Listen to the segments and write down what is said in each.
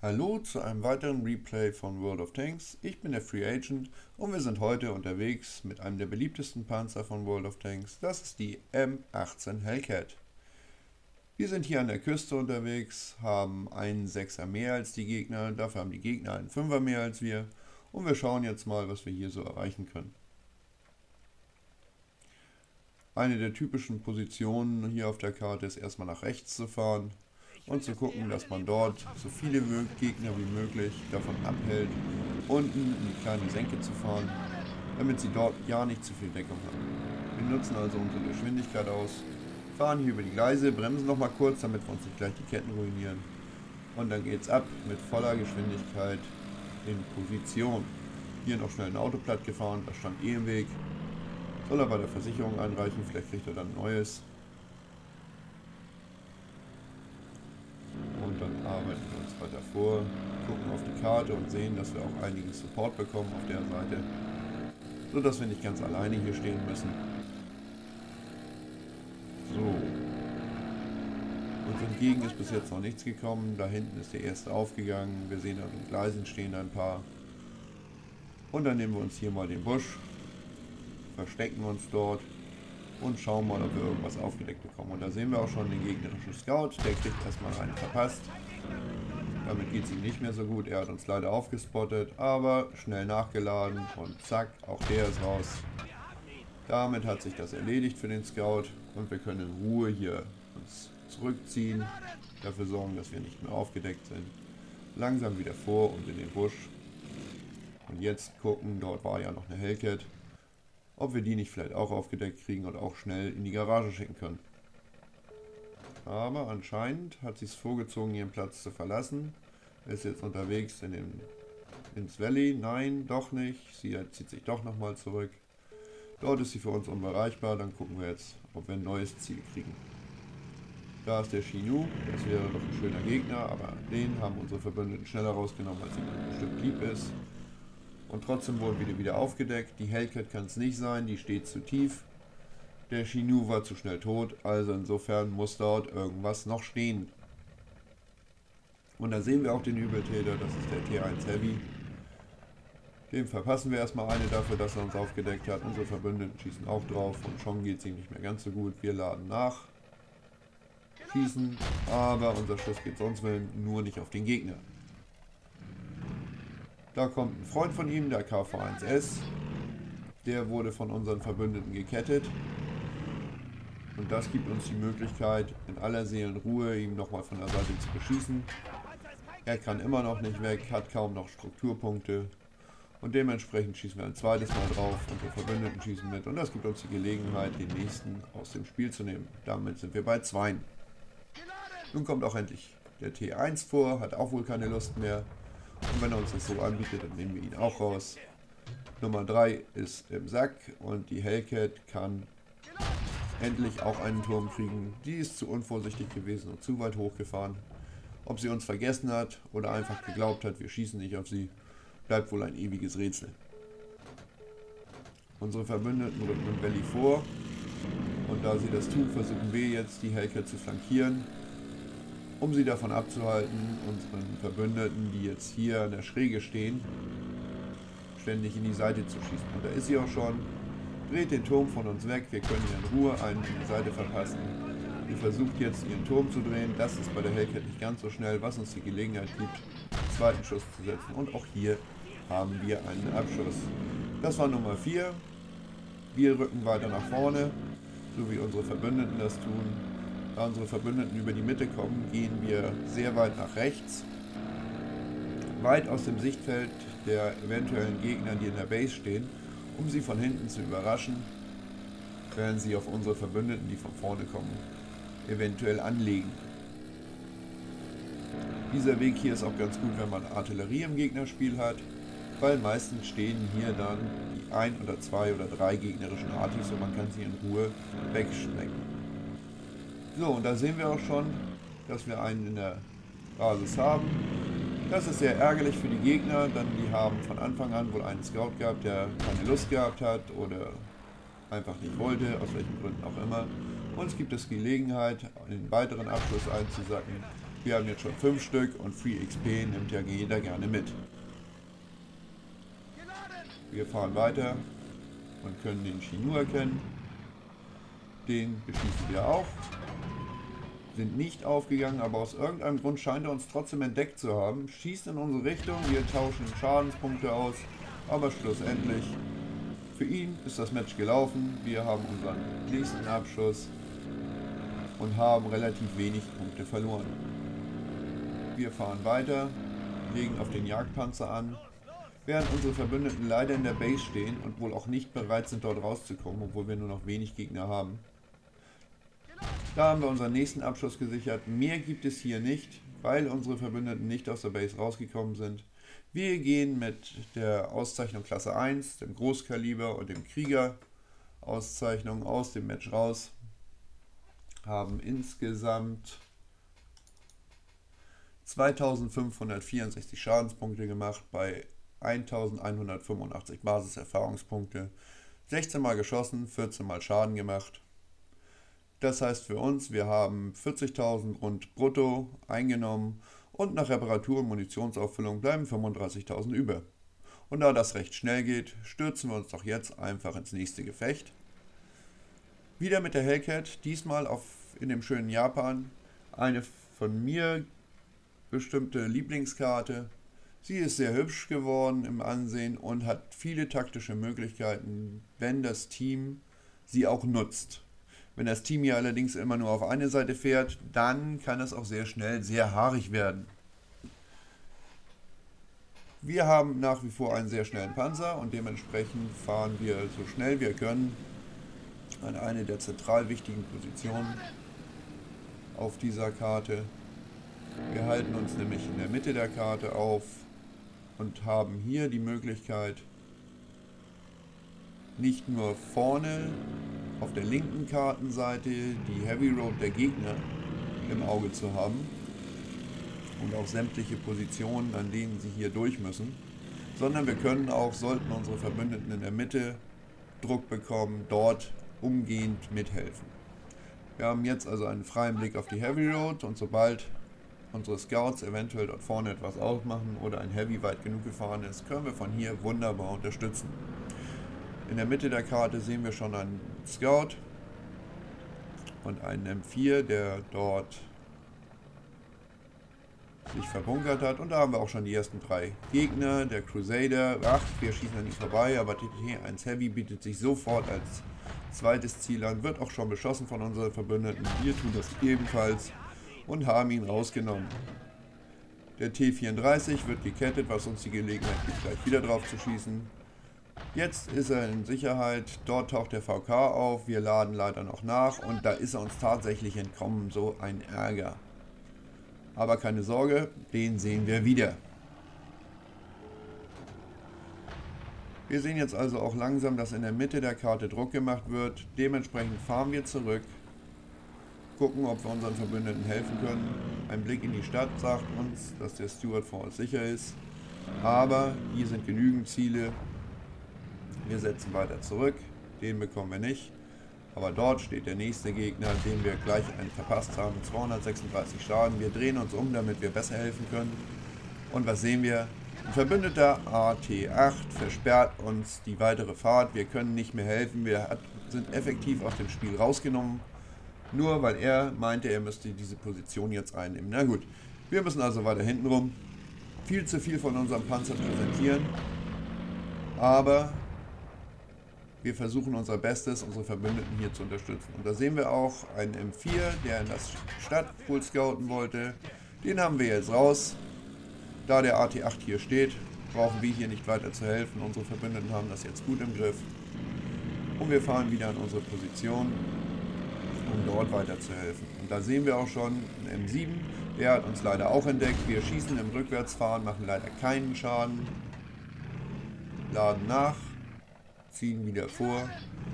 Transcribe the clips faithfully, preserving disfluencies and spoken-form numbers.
Hallo zu einem weiteren Replay von World of Tanks. Ich bin der Free Agent und wir sind heute unterwegs mit einem der beliebtesten Panzer von World of Tanks. Das ist die M achtzehn Hellcat. Wir sind hier an der Küste unterwegs, haben einen Sechser mehr als die Gegner, dafür haben die Gegner einen Fünfer mehr als wir und wir schauen jetzt mal, was wir hier so erreichen können. Eine der typischen Positionen hier auf der Karte ist erstmal nach rechts zu fahren und zu gucken, dass man dort so viele Gegner wie möglich davon abhält, unten in die kleine Senke zu fahren, damit sie dort ja nicht zu viel Deckung haben. Wir nutzen also unsere Geschwindigkeit aus, fahren hier über die Gleise, bremsen noch mal kurz, damit wir uns nicht gleich die Ketten ruinieren. Und dann geht's ab mit voller Geschwindigkeit in Position. Hier noch schnell ein Auto platt gefahren, das stand eh im Weg. Soll er bei der Versicherung einreichen, vielleicht kriegt er dann ein neues. Und dann arbeiten wir uns weiter vor, gucken auf die Karte und sehen, dass wir auch einigen Support bekommen auf der Seite, so dass wir nicht ganz alleine hier stehen müssen. So. Uns entgegen ist bis jetzt noch nichts gekommen. Da hinten ist der erste aufgegangen. Wir sehen, an den Gleisen stehen ein paar. Und dann nehmen wir uns hier mal den Busch, verstecken uns dort und schauen mal, ob wir irgendwas aufgedeckt bekommen. Und da sehen wir auch schon den gegnerischen Scout. Der kriegt erstmal einen verpasst. Damit geht es ihm nicht mehr so gut. Er hat uns leider aufgespottet, aber schnell nachgeladen und zack, auch der ist raus. Damit hat sich das erledigt für den Scout und wir können in Ruhe hier uns zurückziehen, dafür sorgen, dass wir nicht mehr aufgedeckt sind. Langsam wieder vor und in den Busch. Und jetzt gucken, dort war ja noch eine Hellcat, ob wir die nicht vielleicht auch aufgedeckt kriegen und auch schnell in die Garage schicken können. Aber anscheinend hat sie es vorgezogen, ihren Platz zu verlassen. Er ist jetzt unterwegs in den, ins Valley. Nein, doch nicht. Sie zieht sich doch nochmal zurück. Dort ist sie für uns unbereichbar. Dann gucken wir jetzt, ob wir ein neues Ziel kriegen. Da ist der Chinook. Das wäre doch ein schöner Gegner, aber den haben unsere Verbündeten schneller rausgenommen, als ihnen bestimmt lieb ist. Und trotzdem wurden wir wieder aufgedeckt. Die Hellcat kann es nicht sein, die steht zu tief. Der Chinook war zu schnell tot, also insofern muss dort irgendwas noch stehen. Und da sehen wir auch den Übeltäter, das ist der T eins Heavy. Dem verpassen wir erstmal eine dafür, dass er uns aufgedeckt hat. Unsere Verbündeten schießen auch drauf und schon geht es ihm nicht mehr ganz so gut. Wir laden nach, schießen, aber unser Schuss geht sonst nur nicht auf den Gegner. Da kommt ein Freund von ihm, der K V eins S. Der wurde von unseren Verbündeten gekettet. Und das gibt uns die Möglichkeit, in aller Seelenruhe ihn nochmal von der Seite zu beschießen. Er kann immer noch nicht weg, hat kaum noch Strukturpunkte. Und dementsprechend schießen wir ein zweites Mal drauf, unsere Verbündeten schießen mit. Und das gibt uns die Gelegenheit, den nächsten aus dem Spiel zu nehmen. Damit sind wir bei zwei. Nun kommt auch endlich der T eins vor, hat auch wohl keine Lust mehr. Und wenn er uns das so anbietet, dann nehmen wir ihn auch raus. Nummer drei ist im Sack und die Hellcat kann endlich auch einen Turm kriegen. Die ist zu unvorsichtig gewesen und zu weit hochgefahren. Ob sie uns vergessen hat oder einfach geglaubt hat, wir schießen nicht auf sie, bleibt wohl ein ewiges Rätsel. Unsere Verbündeten rücken im Valley vor und da sie das tun, versuchen wir jetzt die Hellcat zu flankieren, um sie davon abzuhalten, unseren Verbündeten, die jetzt hier an der Schräge stehen, ständig in die Seite zu schießen. Und da ist sie auch schon, dreht den Turm von uns weg, wir können ihr in Ruhe einen in die Seite verpassen. Sie versucht jetzt ihren Turm zu drehen, das ist bei der Hellcat nicht ganz so schnell, was uns die Gelegenheit gibt, einen zweiten Schuss zu setzen. Und auch hier haben wir einen Abschuss. Das war Nummer vier. Wir rücken weiter nach vorne, so wie unsere Verbündeten das tun. Da unsere Verbündeten über die Mitte kommen, gehen wir sehr weit nach rechts, weit aus dem Sichtfeld der eventuellen Gegner, die in der Base stehen, um sie von hinten zu überraschen, während sie auf unsere Verbündeten, die von vorne kommen, eventuell anlegen. Dieser Weg hier ist auch ganz gut, wenn man Artillerie im Gegnerspiel hat, weil meistens stehen hier dann die ein oder zwei oder drei gegnerischen Artis und man kann sie in Ruhe wegschmecken. So, und da sehen wir auch schon, dass wir einen in der Basis haben. Das ist sehr ärgerlich für die Gegner, denn die haben von Anfang an wohl einen Scout gehabt, der keine Lust gehabt hat oder einfach nicht wollte, aus welchen Gründen auch immer. Uns gibt es Gelegenheit, einen weiteren Abschluss einzusacken, Wir haben jetzt schon fünf Stück und Free X P nimmt ja jeder gerne mit. Wir fahren weiter und können den Chinook erkennen. Den beschießen wir auch. Sind nicht aufgegangen, aber aus irgendeinem Grund scheint er uns trotzdem entdeckt zu haben. Schießt in unsere Richtung, wir tauschen Schadenspunkte aus, aber schlussendlich für ihn ist das Match gelaufen. Wir haben unseren nächsten Abschuss und haben relativ wenig Punkte verloren. Wir fahren weiter, legen auf den Jagdpanzer an, während unsere Verbündeten leider in der Base stehen und wohl auch nicht bereit sind, dort rauszukommen, obwohl wir nur noch wenig Gegner haben. Da haben wir unseren nächsten Abschuss gesichert. Mehr gibt es hier nicht, weil unsere Verbündeten nicht aus der Base rausgekommen sind. Wir gehen mit der Auszeichnung Klasse eins, dem Großkaliber und dem Krieger Auszeichnung aus dem Match raus. Haben insgesamt zweitausendfünfhundertvierundsechzig Schadenspunkte gemacht bei eintausendeinhundertfünfundachtzig Basiserfahrungspunkte. sechzehn Mal geschossen, vierzehn Mal Schaden gemacht. Das heißt für uns, wir haben vierzigtausend rund brutto eingenommen und nach Reparatur und Munitionsauffüllung bleiben fünfunddreißigtausend über. Und da das recht schnell geht, stürzen wir uns doch jetzt einfach ins nächste Gefecht. Wieder mit der Hellcat, diesmal auf, in dem schönen Japan, eine von mir bestimmte Lieblingskarte. Sie ist sehr hübsch geworden im Ansehen und hat viele taktische Möglichkeiten, wenn das Team sie auch nutzt. Wenn das Team hier allerdings immer nur auf eine Seite fährt, dann kann es auch sehr schnell sehr haarig werden. Wir haben nach wie vor einen sehr schnellen Panzer und dementsprechend fahren wir so schnell wir können an eine der zentral wichtigen Positionen auf dieser Karte. Wir halten uns nämlich in der Mitte der Karte auf und haben hier die Möglichkeit, nicht nur vorne auf der linken Kartenseite die Heavy Road der Gegner im Auge zu haben und auch sämtliche Positionen, an denen sie hier durch müssen, sondern wir können auch, sollten unsere Verbündeten in der Mitte Druck bekommen, dort umgehend mithelfen. Wir haben jetzt also einen freien Blick auf die Heavy Road und sobald unsere Scouts eventuell dort vorne etwas ausmachen oder ein Heavy weit genug gefahren ist, können wir von hier wunderbar unterstützen. In der Mitte der Karte sehen wir schon einen Scout und einen M vier, der dort sich verbunkert hat. Und da haben wir auch schon die ersten drei Gegner. Der Crusader, ach, wir schießen da nicht vorbei, aber T T eins Heavy bietet sich sofort als zweites Ziel an, wird auch schon beschossen von unseren Verbündeten. Wir tun das ebenfalls und haben ihn rausgenommen. Der T vierunddreißig wird gekettet, was uns die Gelegenheit gibt, gleich wieder drauf zu schießen. Jetzt ist er in Sicherheit, dort taucht der V K auf, wir laden leider noch nach und da ist er uns tatsächlich entkommen, so ein Ärger. Aber keine Sorge, den sehen wir wieder. Wir sehen jetzt also auch langsam, dass in der Mitte der Karte Druck gemacht wird, dementsprechend fahren wir zurück, gucken, ob wir unseren Verbündeten helfen können. Ein Blick in die Stadt sagt uns, dass der Stuart Falls sicher ist, aber hier sind genügend Ziele. Wir setzen weiter zurück, den bekommen wir nicht, aber dort steht der nächste Gegner, den wir gleich einen verpasst haben, zweihundertsechsunddreißig Schaden. Wir drehen uns um, damit wir besser helfen können. Und was sehen wir? Ein verbündeter A T acht versperrt uns die weitere Fahrt, wir können nicht mehr helfen, wir hat, sind effektiv aus dem Spiel rausgenommen, nur weil er meinte, er müsste diese Position jetzt einnehmen. Na gut, wir müssen also weiter hinten rum, viel zu viel von unserem Panzer präsentieren, aber wir versuchen unser Bestes, unsere Verbündeten hier zu unterstützen. Und da sehen wir auch einen M vier, der in das Stadtpool scouten wollte. Den haben wir jetzt raus. Da der A T acht hier steht, brauchen wir hier nicht weiter zu helfen. Unsere Verbündeten haben das jetzt gut im Griff. Und wir fahren wieder an unsere Position, um dort weiter zu helfen. Und da sehen wir auch schon einen M sieben, der hat uns leider auch entdeckt. Wir schießen im Rückwärtsfahren, machen leider keinen Schaden. Laden nach. Ziehen wieder vor,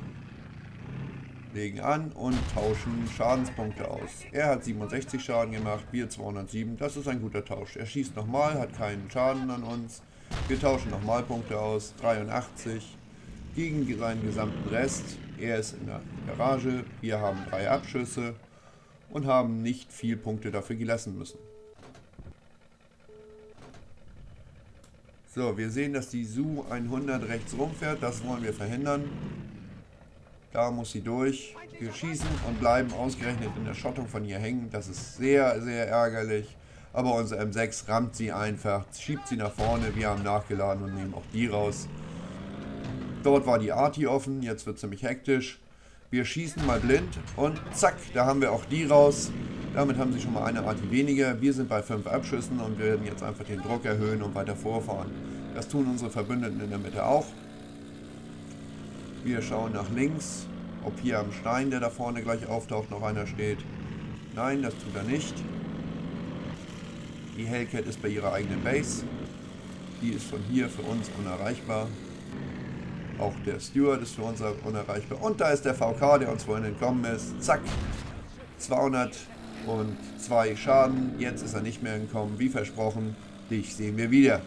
legen an und tauschen Schadenspunkte aus. Er hat siebenundsechzig Schaden gemacht, wir zweihundertsieben, das ist ein guter Tausch. Er schießt nochmal, hat keinen Schaden an uns, wir tauschen nochmal Punkte aus, dreiundachtzig gegen seinen gesamten Rest. Er ist in der Garage, wir haben drei Abschüsse und haben nicht viel Punkte dafür gelassen müssen. So, wir sehen, dass die S U hundert rechts rumfährt, das wollen wir verhindern. Da muss sie durch. Wir schießen und bleiben ausgerechnet in der Schottung von ihr hängen. Das ist sehr, sehr ärgerlich. Aber unser M sechs rammt sie einfach, schiebt sie nach vorne. Wir haben nachgeladen und nehmen auch die raus. Dort war die Arti offen, jetzt wird es ziemlich hektisch. Wir schießen mal blind und zack, da haben wir auch die raus. Damit haben sie schon mal eine Arti weniger. Wir sind bei fünf Abschüssen und werden jetzt einfach den Druck erhöhen und weiter vorfahren. Das tun unsere Verbündeten in der Mitte auch. Wir schauen nach links, ob hier am Stein, der da vorne gleich auftaucht, noch einer steht. Nein, das tut er nicht. Die Hellcat ist bei ihrer eigenen Base. Die ist von hier für uns unerreichbar. Auch der Steward ist für uns unerreichbar. Und da ist der V K, der uns vorhin entkommen ist. Zack, zweihundertzwei Schaden. Jetzt ist er nicht mehr entkommen. Wie versprochen, dich sehen wir wieder.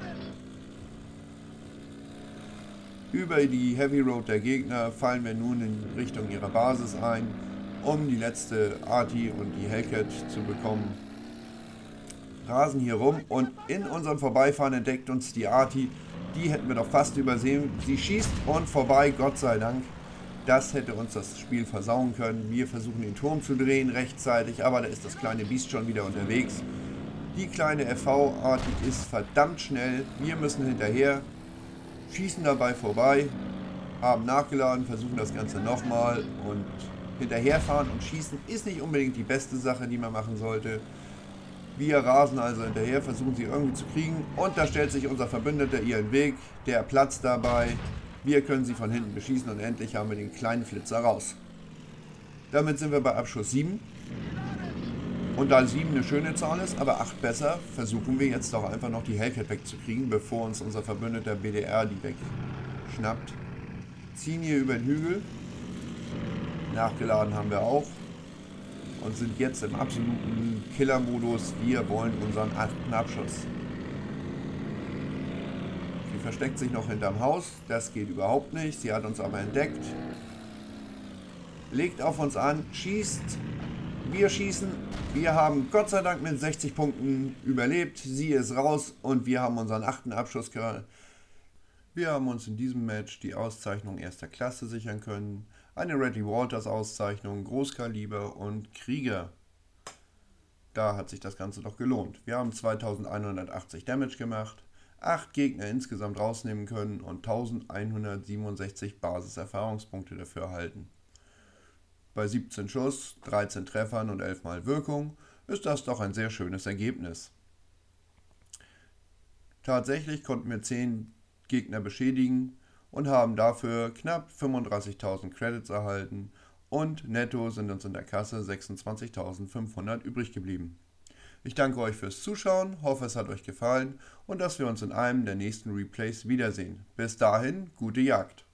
Über die Heavy Road der Gegner fallen wir nun in Richtung ihrer Basis ein, um die letzte Arti und die Hellcat zu bekommen. Rasen hier rum und in unserem Vorbeifahren entdeckt uns die Arti. Die hätten wir doch fast übersehen. Sie schießt und vorbei, Gott sei Dank. Das hätte uns das Spiel versauen können. Wir versuchen den Turm zu drehen rechtzeitig, aber da ist das kleine Biest schon wieder unterwegs. Die kleine F V-Arti ist verdammt schnell. Wir müssen hinterher. Schießen dabei vorbei, haben nachgeladen, versuchen das Ganze nochmal und hinterherfahren und schießen ist nicht unbedingt die beste Sache, die man machen sollte. Wir rasen also hinterher, versuchen sie irgendwie zu kriegen und da stellt sich unser Verbündeter ihren Weg, der platzt dabei. Wir können sie von hinten beschießen und endlich haben wir den kleinen Flitzer raus. Damit sind wir bei Abschuss sieben. Und da sieben eine schöne Zahl ist, aber acht besser, versuchen wir jetzt doch einfach noch die Hellcat wegzukriegen, bevor uns unser Verbündeter B D R die wegschnappt. Ziehen hier über den Hügel. Nachgeladen haben wir auch. Und sind jetzt im absoluten Killer-Modus. Wir wollen unseren achten Abschuss. Sie versteckt sich noch hinterm Haus. Das geht überhaupt nicht. Sie hat uns aber entdeckt. Legt auf uns an, schießt. Wir schießen, wir haben Gott sei Dank mit sechzig Punkten überlebt, sie ist raus und wir haben unseren achten Abschuss gehört. Wir haben uns in diesem Match die Auszeichnung erster Klasse sichern können, eine Radley Walters Auszeichnung, Großkaliber und Krieger. Da hat sich das Ganze doch gelohnt. Wir haben zweitausendeinhundertachtzig Damage gemacht, acht Gegner insgesamt rausnehmen können und eintausendeinhundertsiebenundsechzig Basis-Erfahrungspunkte dafür erhalten. Bei siebzehn Schuss, dreizehn Treffern und elf Mal Wirkung ist das doch ein sehr schönes Ergebnis. Tatsächlich konnten wir zehn Gegner beschädigen und haben dafür knapp fünfunddreißigtausend Credits erhalten und netto sind uns in der Kasse sechsundzwanzigtausendfünfhundert übrig geblieben. Ich danke euch fürs Zuschauen, hoffe es hat euch gefallen und dass wir uns in einem der nächsten Replays wiedersehen. Bis dahin, gute Jagd!